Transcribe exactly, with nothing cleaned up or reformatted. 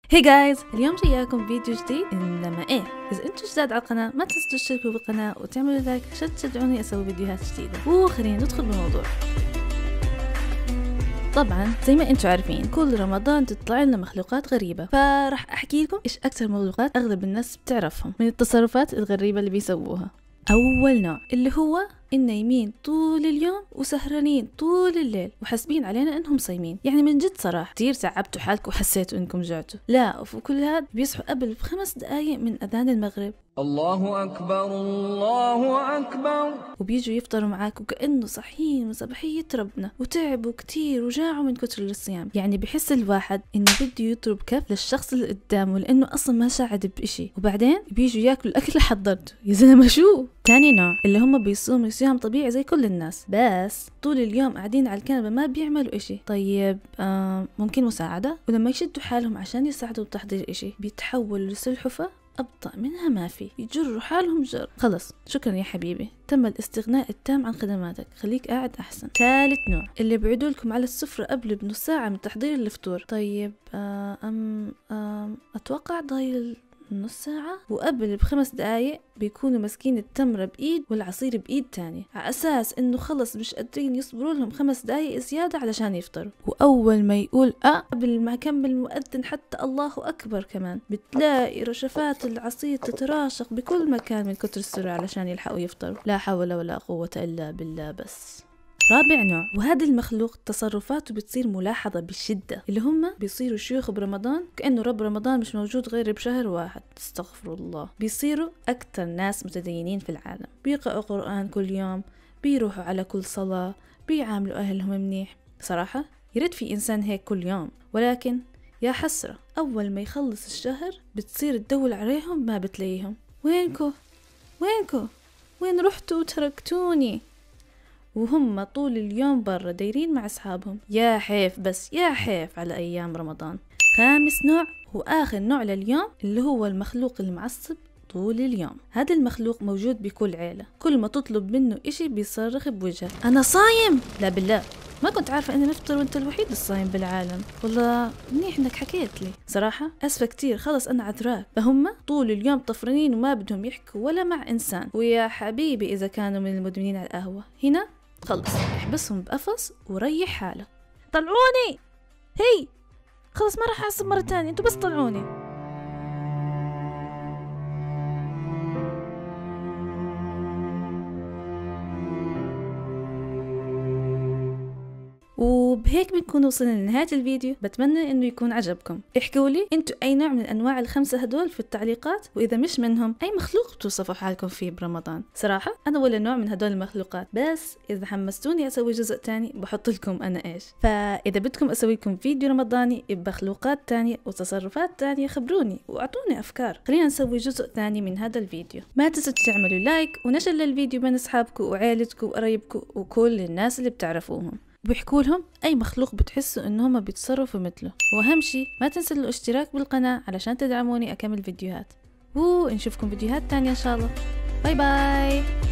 هي جايز، اليوم جاياكم فيديو جديد. انما ايه، اذا انتوا جداد على القناه ما تنسوا تشتركوا بالقناه وتعملوا لايك عشان تشجعوني اسوي فيديوهات جديده. وخلينا ندخل بالموضوع. طبعا زي ما انتوا عارفين كل رمضان تطلع لنا مخلوقات غريبة، فراح احكي لكم ايش اكثر مخلوقات اغلب الناس بتعرفهم من التصرفات الغريبة اللي بيسووها. اول نوع اللي هو إن نايمين طول اليوم وسهرانين طول الليل وحاسبين علينا انهم صايمين. يعني من جد صراحة كتير تعبتوا حالكم وحسيتوا انكم جعتوا. لا، وكل هذا بيصحوا قبل بخمس دقايق من اذان المغرب. الله أكبر الله أكبر، وبيجوا يفطروا معاك وكأنه صحيين وصباحية ربنا، وتعبوا كتير وجاعوا من كتر الصيام. يعني بحس الواحد إنه بده يضرب كف للشخص اللي قدامه لأنه أصلا ما ساعد بإشي، وبعدين بيجوا ياكلوا الأكل اللي حضرته. يا زلمة شو؟ تاني نوع اللي هم بيصوموا صيام طبيعي زي كل الناس، بس طول اليوم قاعدين على الكنبة ما بيعملوا إشي. طيب آه ممكن مساعدة؟ ولما يشدوا حالهم عشان يساعدوا بتحضير إشي بيتحولوا لسلحفة أبطأ منها ما في، يجروا حالهم جر. خلص شكرا يا حبيبي، تم الاستغناء التام عن خدماتك، خليك قاعد أحسن. ثالث نوع اللي بيعدوا لكم على السفرة قبل بنص ساعة من تحضير الفطور. طيب آه أم آم أتوقع ضايل نص ساعة، وقبل بخمس دقايق بيكونوا ماسكين التمرة بإيد والعصير بإيد تانية على أساس إنه خلص مش قادرين يصبروا لهم خمس دقايق زيادة علشان يفطروا. وأول ما يقول أه قبل ما يكمل المؤذن حتى الله أكبر كمان بتلاقي رشفات العصير تتراشق بكل مكان من كتر السرعة علشان يلحقوا يفطروا. لا حول ولا قوة إلا بالله. بس رابع نوع، وهذا المخلوق تصرفاته بتصير ملاحظة بشدة، اللي هم بيصيروا شيوخ برمضان كأنه رب رمضان مش موجود غير بشهر واحد. استغفر الله. بيصيروا أكتر ناس متدينين في العالم، بيقرأوا قرآن كل يوم، بيروحوا على كل صلاة، بيعاملوا أهلهم منيح. صراحة يريد في إنسان هيك كل يوم، ولكن يا حسرة أول ما يخلص الشهر بتصير تدور عليهم ما بتلاقيهم. وينكو وينكو وين رحتوا وتركتوني؟ وهم طول اليوم برا دايرين مع أصحابهم. يا حيف، بس يا حيف على أيام رمضان. خامس نوع وآخر نوع لليوم اللي هو المخلوق المعصب طول اليوم. هذا المخلوق موجود بكل عيلة، كل ما تطلب منه إشي بيصرخ بوجهك أنا صايم. لا بالله، ما كنت عارفة إني نفطر وأنت الوحيد الصايم بالعالم. والله منيح إنك حكيت لي. صراحة أسفة كتير، خلص أنا عذراك. فهم طول اليوم طفرانين وما بدهم يحكوا ولا مع إنسان. ويا حبيبي إذا كانوا من المدمنين على القهوة، هنا خلص احبسهم بقفص وريح حالك. طلعوني، هي خلص ما راح اعصب مرة تانية، انتوا بس طلعوني. وبهيك بنكون وصلنا لنهاية الفيديو. بتمنى انه يكون عجبكم. احكوا لي انتوا اي نوع من انواع الخمسة هدول في التعليقات، واذا مش منهم اي مخلوق بتوصفوا حالكم فيه برمضان. صراحة انا ولا نوع من هدول المخلوقات، بس اذا حمستوني اسوي جزء تاني بحط لكم انا ايش. فاذا بدكم اسوي لكم فيديو رمضاني بمخلوقات تانية وتصرفات تانية خبروني واعطوني افكار، خلينا نسوي جزء تاني من هذا الفيديو. ما تنسوا تعملوا لايك ونشر للفيديو بين اصحابكم وعائلتكم وقرايبكم وكل الناس اللي بتعرفوهم، وبيحكوا لهم اي مخلوق بتحسوا انهم بيتصرفوا مثله. واهم شيء ما تنسوا الاشتراك بالقناة علشان تدعموني اكمل فيديوهات، ونشوفكم فيديوهات تانية ان شاء الله. باي باي.